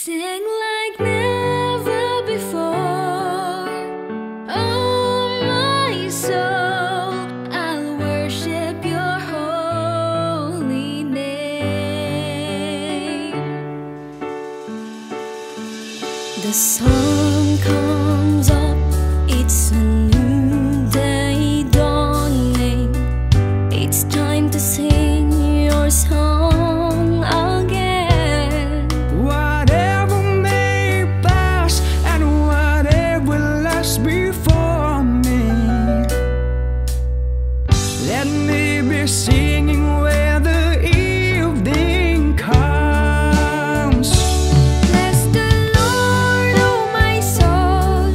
Sing like never before. Oh, my soul, I'll worship your holy name. The sun comes up, it's a new day dawning. It's time to sing your song again. Whatever may pass and whatever lies before me, let me be singing where the evening comes. Bless the Lord, oh my soul,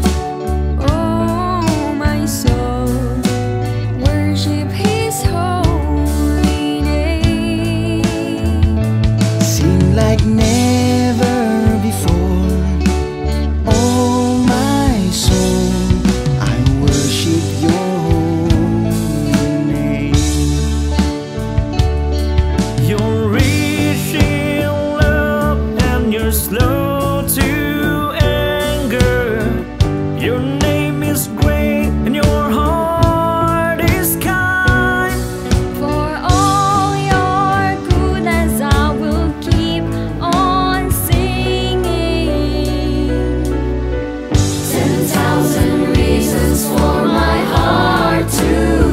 oh my soul. Worship His holy name. Sing like never before. Oh my soul, I worship your holy name. You're rich in love and you're slow to anger. Your name is great and your heart is kind. For all your goodness, I will keep on singing. 10,000 reasons for my heart to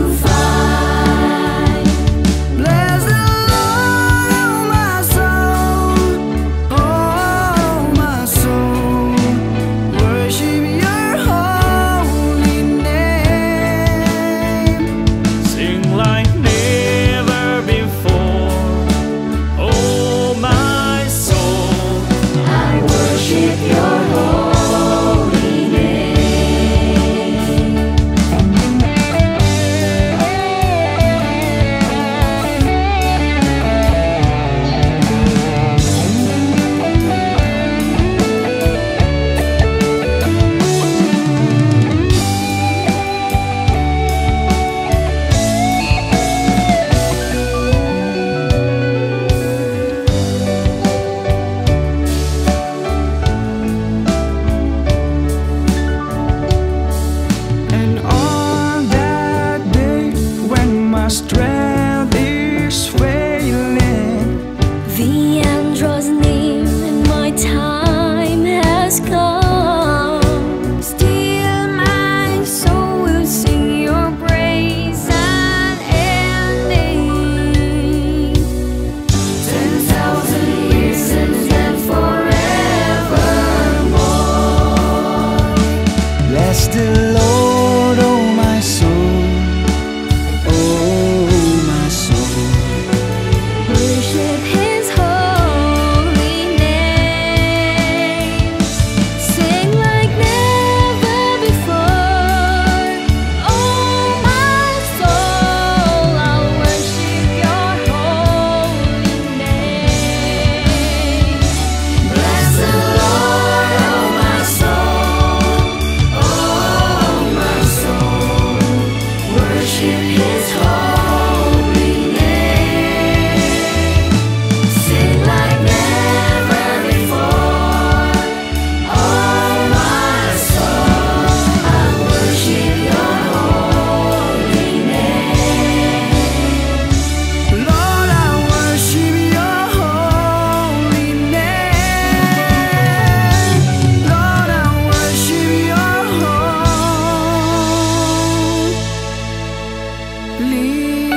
find. Bless the Lord, oh my soul, oh my soul. Worship your holy name. Sing like never before. Oh my soul, I worship your holy name. and on that day when my strength is failing, The end draws near and my time has come. Still my soul will sing your praise unending. 10,000 years and then forevermore. bless the Lord, oh my soul, oh my soul. Worship His holy name. Sing like never before. Oh my soul, I'll worship your holy name. Bless the Lord, oh my soul, oh my soul. Worship His holy name. Sing like never before. Oh my soul, I worship your holy name. Lord, I worship your holy name. Lord, I worship your holy